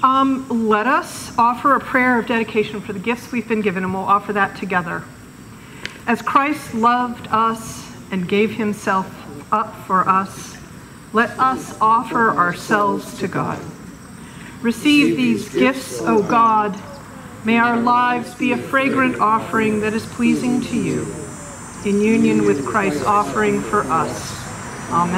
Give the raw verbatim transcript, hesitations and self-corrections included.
Um, let us offer a prayer of dedication for the gifts we've been given, and we'll offer that together. As Christ loved us and gave himself up for us, let us offer ourselves to God. Receive these gifts, O God. May our lives be a fragrant offering that is pleasing to you, in union with Christ's offering for us. Amen.